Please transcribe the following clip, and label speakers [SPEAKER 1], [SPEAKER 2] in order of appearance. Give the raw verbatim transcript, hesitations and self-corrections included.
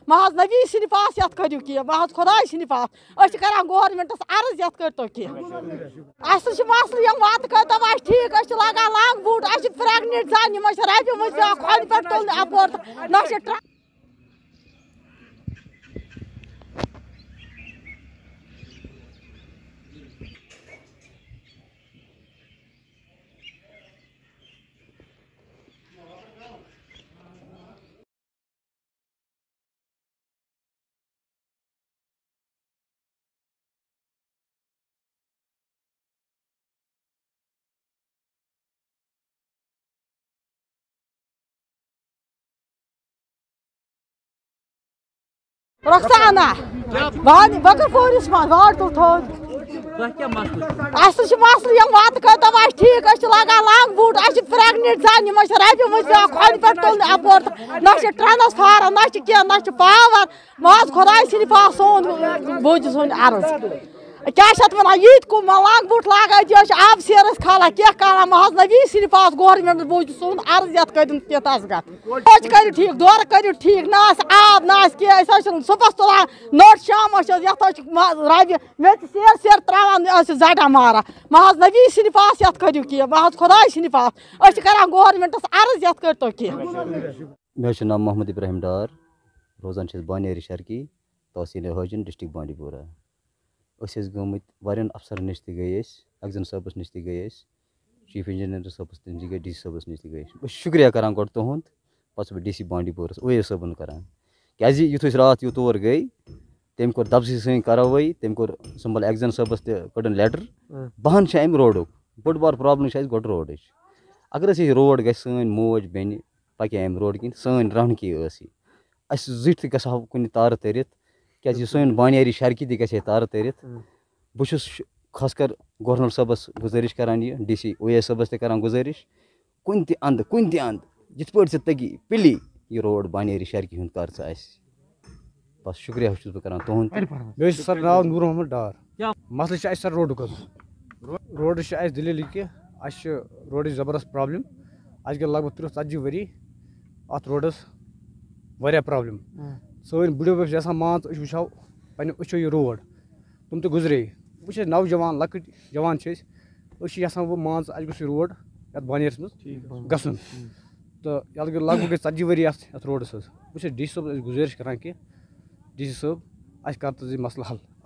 [SPEAKER 1] محض نبی سٕنٛدِ پاس یَتھ کٔرِو کینٛہہ محض خۄداے سٕنٛدِ پاس أسۍ چھِ کَران گورمٮ۪نٛٹَس عرض یَتھ کٔرۍتو کینٛہہ اَسہِ چھِ مسلہٕ یِم وَتہٕ کٔرۍتو اَسہِ ٹھیٖک أسۍ چھِ لاگان لانٛگ بوٗٹ اَسہِ چھِ پرٛٮ۪گنِٹ زَنہِ یِمَن چھِ رَبہِ منٛز پٮ۪وان کھۄڈِ پٮ۪ٹھ تُلنہِ اَپور تہٕ نہ چھِ ٹرٛ رۄخسانا بانہِ بکرپوٗرِس منٛز واڈ تُل تھوٚد اَسہِ چھِ مسلہٕ یِم وَتہٕ کٔرۍتو اَسہِ ٹھیٖک أسۍ چھِ لاگان لانٛگ بوٗٹ اَسہِ چھِ پرٛٮ۪گنِٹ زَنہِ یِمَن چھِ رَبہِ منٛز پٮ۪وان کھۄڈِ پٮ۪ٹھ تُلنہِ اَپور تہٕ نہ چھِ ٹرٛانسفارم نہ چھِ کینٛہہ نہ چھِ پاوَر محض خۄداے سٕنٛدِ پاس سون بوٗزِو سون عرض کیٛاہ چھِ اَتھ وَنان ییٖتۍ کُم لانٛگ بوٗٹ لاگان أتی حظ چھِ آبہٕ سیرَس کھالان کینٛہہ کَران محض نبی سٕنٛدِ پاس گورمٮ۪نٛٹَس بوٗزِو سون عرض یَتھ کٔرِو کینٛہہ تَسگَت کوچہِ کٔرِو ٹھیٖک دورٕ کٔرِو ٹھیٖک نہ آسہِ آب نہ آسہِ کینٛہہ أسۍ حظ چھِ صُبحَس تُلان نوٚٹ شامَس چھِ حظ یَتھ حظ چھِ رَبہِ میٚژِ سیر سیر ترٛاوان أسۍ چھِ زَٹان ماران محض نبی سٕنٛدِ پاس یَتھ کٔرِو کینٛہہ محض خۄداے سٕنٛدِ پاس أسۍ چھِ کَران گورمٮ۪نٛٹَس عرض یَتھ کٔرۍتو کینٛہہ
[SPEAKER 2] مےٚ حظ چھُ ناو محمد ابراہیم ڈار روزان چھِ أسۍ بانیری شرکی تحصیٖل ہٲجِن ڈِسٹرٛک بانڈی پورہ أسۍ ٲسۍ گٔمٕتۍ واریاہَن اَفسَرَن نِش تہِ گٔے أسۍ اٮ۪گزَن صٲبَس نِش تہِ گٔے أسۍ چیٖف اِنجیٖنَر صٲبَس نِش تہِ گٔے ڈی سی صٲبَس نِش تہِ گٔے أسۍ بہٕ چھُس شُکریہ کَران گۄڈٕ تُہُنٛد پَتہٕ چھُس بہٕ ڈی سی بانڈی پورَس اویس صٲبُن کَران کیٛازِ یُتھ أسۍ راتھ یہِ تور گٔے تٔمۍ کوٚر دَبسٕے سٲنۍ کاروٲیی تٔمۍ کوٚر سُمبل اٮ۪گزَن صٲبَس تہِ کٔڑٕن لیٹر بہان چھِ اَمہِ روڈُک بٔڑ بار پرٛابلِم چھِ اَسہِ گۄڈٕ روڈٕچ اگر أسۍ یہِ روڈ گژھِ سٲنۍ موج بیٚنہِ پَکہِ اَمہِ روڈٕ کِنۍ سٲنۍ رونقی ٲس یہِ اَسہِ زٕٹھۍ تہِ گژھٕ ہاو کُنہِ تارٕ تٔرِتھ کیٛازِ یہِ سٲنۍ بانیاری شرکی تہِ گژھِ ہے تارٕ تٔرِتھ بہٕ چھُس خاص کر گورنر صٲبَس گُزٲرِش کَران یہِ ڈی سی اویس صٲبَس تہِ کَران گُزٲرِش کُنہِ تہِ اَندٕ کُنہِ تہِ اَندٕ یِتھ پٲٹھۍ ژٕ تٔگی پِلی یہِ روڈ بانیاری شرکی ہُنٛد کَر ژٕ اَسہِ بَس شُکریہ چھُس بہٕ کَران تُہُنٛد
[SPEAKER 3] مےٚ حظ چھُ سر ناو نوٗر محمد ڈار مسلہٕ چھُ اَسہِ سر روڈُک حظ روڈٕچ چھِ اَسہِ دٔلیٖل یہِ کہِ اَسہِ چھِ روڈٕچ زبردست پرٛابلِم اَسہِ گٔے لگ بگ تٕرٛہ ژَتجی ؤری اَتھ روڈَس واریاہ پرٛابلِم سٲنۍ بُڈِبَب چھِ یَژھان مان ژٕ أسۍ وٕچھو پنٛنہِ أچھو یہِ روڈ تِم تہِ گُزرے وۄنۍ چھِ أسۍ نوجوان لۄکٕٹۍ جوان چھِ أسۍ أسۍ چھِ یَژھان وۄنۍ مان ژٕ اَسہِ گوٚژھ یہِ روڈ یَتھ بانیرَس منٛز گژھُن تہٕ یَتھ گٔے لگ بگ گٔے ژَتجی ؤری اَتھ یَتھ روڈَس حظ بہٕ چھُس ڈی سی صٲبَس أسۍ گُزٲرِش کَران کہِ ڈی سی صٲب اَسہِ کَر تہٕ یہِ مسلہٕ حل